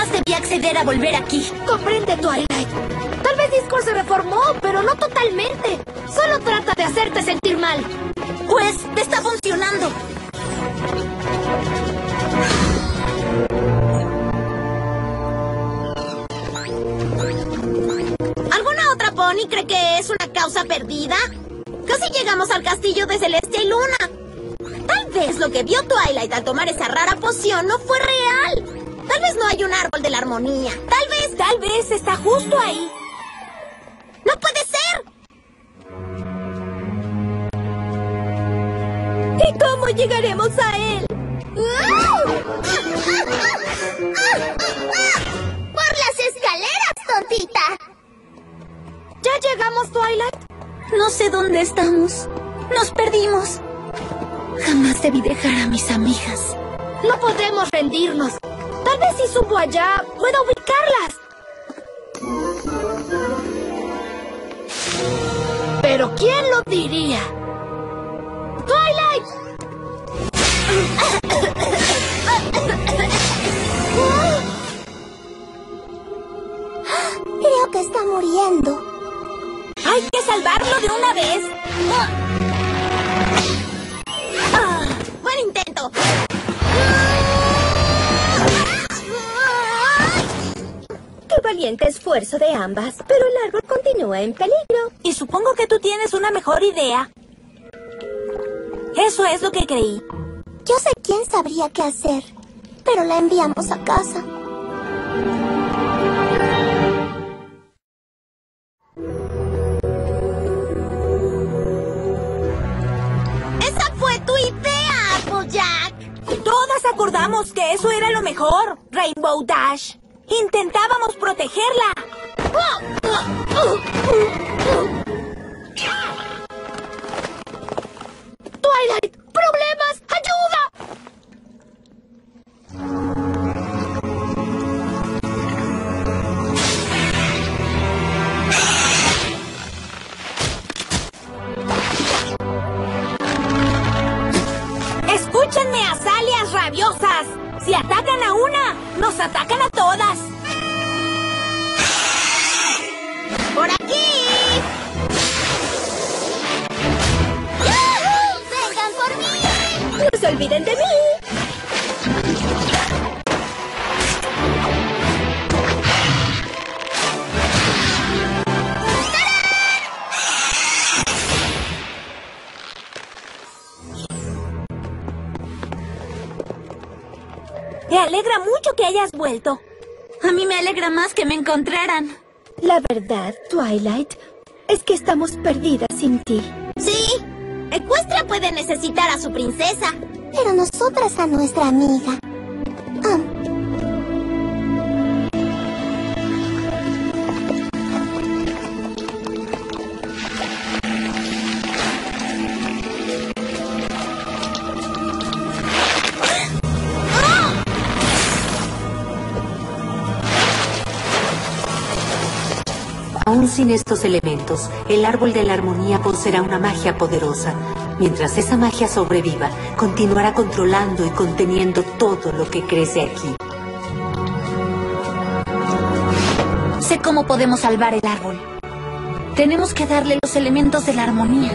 Jamás debí acceder a volver aquí. Comprende, Twilight. Tal vez Discord se reformó, pero no totalmente. Solo trata de hacerte sentir mal. Pues, te está funcionando. ¿Alguna otra pony cree que es una causa perdida? Casi llegamos al castillo de Celestia y Luna. Tal vez lo que vio Twilight al tomar esa rara poción no fue real. Tal vez no hay un árbol de la armonía. Tal vez está justo ahí. ¡No puede ser! ¿Y cómo llegaremos a él? ¡Por las escaleras, tontita! ¿Ya llegamos, Twilight? No sé dónde estamos. Nos perdimos. Jamás debí dejar a mis amigas. No podemos rendirnos. Tal vez si subo allá, pueda ubicarlas. Pero ¿quién lo diría? ¡Twilight! Creo que está muriendo. ¡Hay que salvarlo de una vez! ¡Buen intento! ¡Qué valiente esfuerzo de ambas! Pero el árbol continúa en peligro. Y supongo que tú tienes una mejor idea. Eso es lo que creí. Yo sé quién sabría qué hacer, pero la enviamos a casa. ¡Esa fue tu idea, Applejack! Todas acordamos que eso era lo mejor, Rainbow Dash. Intentábamos protegerla. Twilight, problemas, ayuda. Escúchenme, azalias rabiosas. Si atacan a una, nos atacan a todas. ¡Por aquí! ¡Yahoo! ¡Vengan por mí! ¡No se olviden de mí! Me alegra mucho que hayas vuelto. A mí me alegra más que me encontraran. La verdad, Twilight, es que estamos perdidas sin ti. Sí, Equestria puede necesitar a su princesa. Pero nosotras a nuestra amiga. Aún sin estos elementos, el árbol de la armonía poseerá una magia poderosa. Mientras esa magia sobreviva, continuará controlando y conteniendo todo lo que crece aquí. Sé cómo podemos salvar el árbol. Tenemos que darle los elementos de la armonía.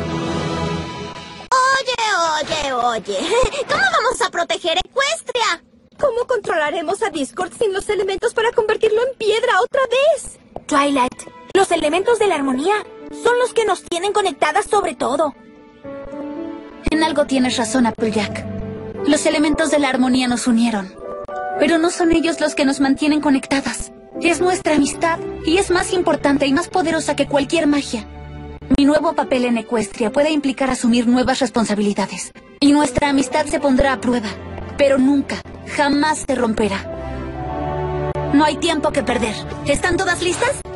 Oye. ¿Cómo vamos a proteger Equestria? ¿Cómo controlaremos a Discord sin los elementos para convertirlo en piedra otra vez? Twilight, los elementos de la armonía son los que nos tienen conectadas sobre todo. En algo tienes razón, Applejack. Los elementos de la armonía nos unieron. Pero no son ellos los que nos mantienen conectadas. Es nuestra amistad, y es más importante y más poderosa que cualquier magia. Mi nuevo papel en Equestria puede implicar asumir nuevas responsabilidades. Y nuestra amistad se pondrá a prueba. Pero nunca, jamás se romperá. No hay tiempo que perder. ¿Están todas listas?